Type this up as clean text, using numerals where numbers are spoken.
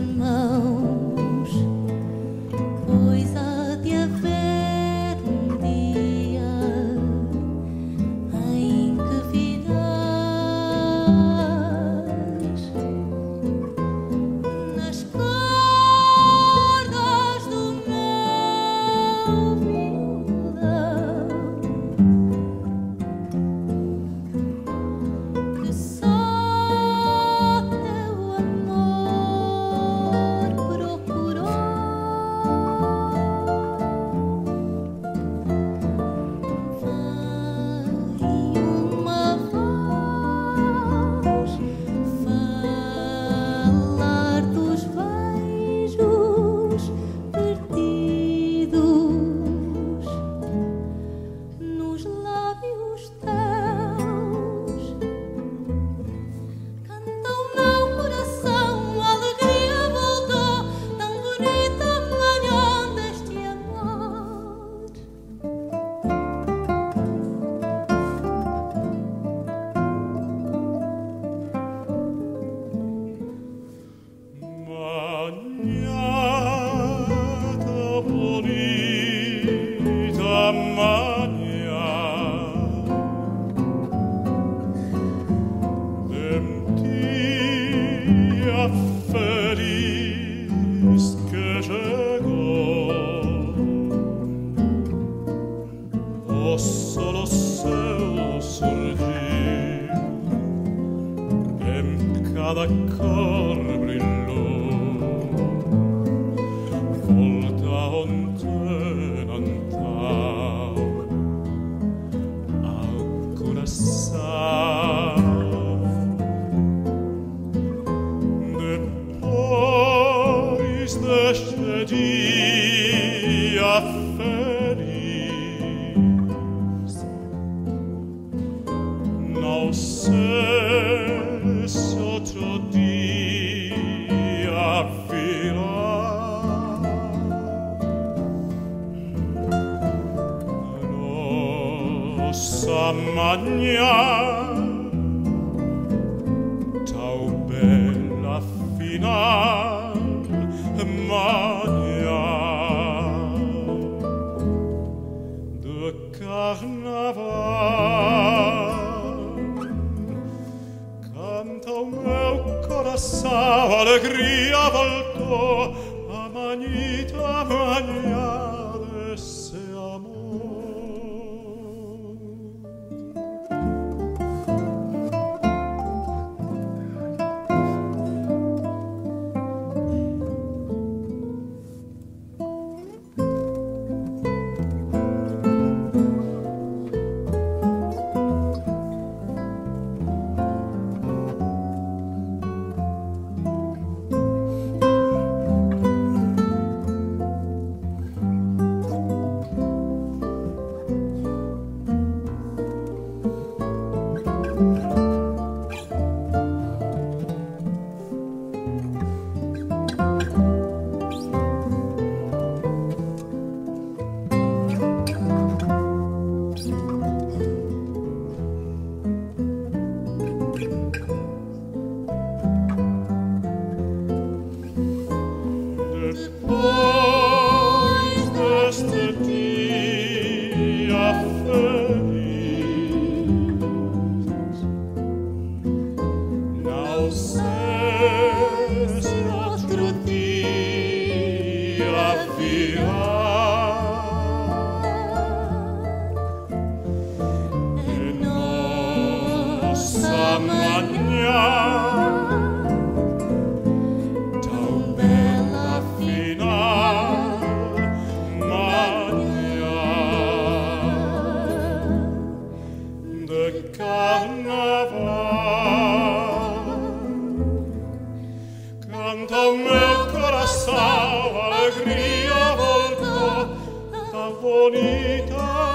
mãos, pois há de haver um dia em que virás nas cordas do meu violão, que só teu amor procurou. Vai uma voz falar dos beijos perdidos nos lábios teus. Canta o meu coração, a alegria voltou, tão bonita manhã deste amor. Mañana bonita, mañana dem dia feliz que llegó, o solo seu surgir em cada cor brilhou. Volta onde não ao coração. Depois deste dia feliz, não sei se outro dia virá. Nossa manhã tão bela final, manhã de carnaval. Canta o meu coração, alegria voltou, a manhita manhã desse amor. Depois deste dia feliz, não sei se outro dia virá. E nossa manhã tão bela final, manhã de carnaval. Canta o meu coração, alegria voltou, tão bonita